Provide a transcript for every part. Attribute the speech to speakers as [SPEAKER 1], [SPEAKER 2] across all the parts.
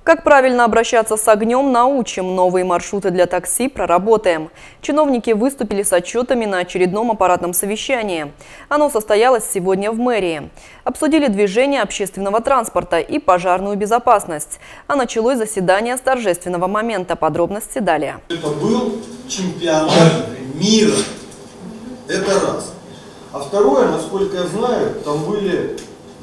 [SPEAKER 1] Как правильно обращаться с огнем, научим. Новые маршруты для такси проработаем. Чиновники выступили с отчетами на очередном аппаратном совещании. Оно состоялось сегодня в мэрии. Обсудили движение общественного транспорта и пожарную безопасность. А началось заседание с торжественного момента. Подробности далее.
[SPEAKER 2] Это был чемпионат мира. Это раз. А второе, насколько я знаю, там были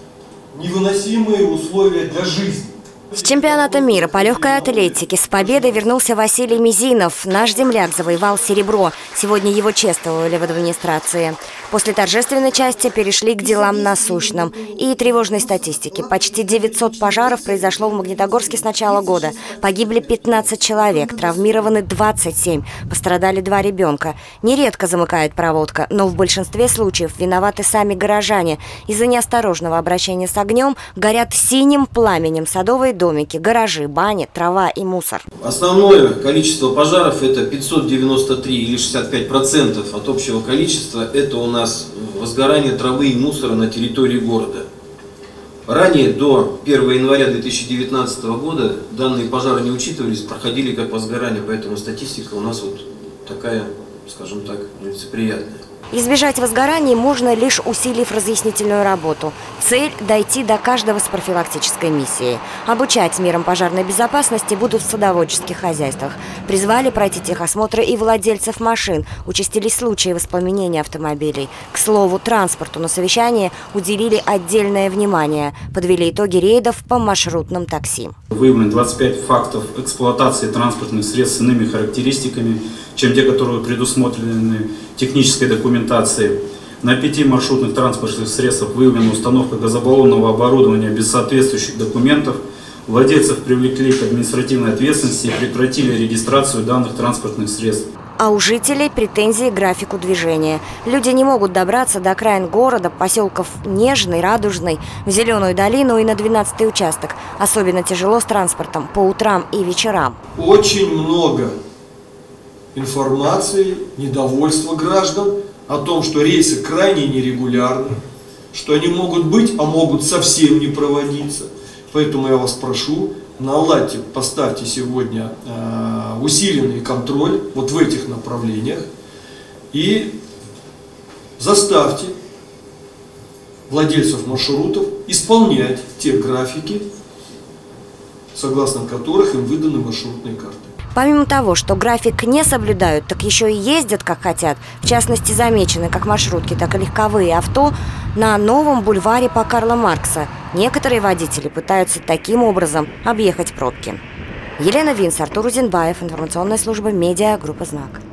[SPEAKER 2] невыносимые условия для жизни.
[SPEAKER 3] С чемпионата мира по легкой атлетике с победой вернулся Василий Мизинов. Наш земляк завоевал серебро. Сегодня его чествовали в администрации. После торжественной части перешли к делам насущным и тревожной статистике. Почти 900 пожаров произошло в Магнитогорске с начала года. Погибли 15 человек, травмированы 27, пострадали 2 ребенка. Нередко замыкает проводка, но в большинстве случаев виноваты сами горожане. Из-за неосторожного обращения с огнем горят синим пламенем садовые домики, гаражи, бани, трава и мусор.
[SPEAKER 4] Основное количество пожаров – это 593 или 65% от общего количества. Это у нас возгорание травы и мусора на территории города. Ранее, до 1 января 2019 года, данные пожары не учитывались, проходили как возгорание, поэтому статистика у нас вот такая, скажем так, нелицеприятная.
[SPEAKER 3] Избежать возгораний можно, лишь усилив разъяснительную работу. Цель – дойти до каждого с профилактической миссией. Обучать мерам пожарной безопасности будут в садоводческих хозяйствах. Призвали пройти техосмотры и владельцев машин. Участились случаи воспламенения автомобилей. К слову, транспорту на совещании уделили отдельное внимание. Подвели итоги рейдов по маршрутным такси.
[SPEAKER 5] Выявлено 25 фактов эксплуатации транспортных средств с иными характеристиками, чем те, которые предусмотрены технической документацией. На 5 маршрутных транспортных средствах выявлена установка газобаллонного оборудования без соответствующих документов. Владельцев привлекли к административной ответственности и прекратили регистрацию данных транспортных средств.
[SPEAKER 3] А у жителей претензии к графику движения. Люди не могут добраться до окраин города, поселков Нежный, Радужный, в Зеленую долину и на 12-й участок. Особенно тяжело с транспортом по утрам и вечерам.
[SPEAKER 2] Очень много информации, недовольства граждан о том, что рейсы крайне нерегулярны, что они могут быть, а могут совсем не проводиться. Поэтому я вас прошу, наладьте, поставьте сегодня усиленный контроль вот в этих направлениях и заставьте владельцев маршрутов исполнять те графики, согласно которых им выданы маршрутные карты.
[SPEAKER 3] Помимо того, что график не соблюдают, так еще и ездят как хотят. В частности, замечены как маршрутки, так и легковые авто на новом бульваре по Карла Маркса. Некоторые водители пытаются таким образом объехать пробки. Елена Винс, Артур Узенбаев, информационная служба «Медиа», группа «Знак».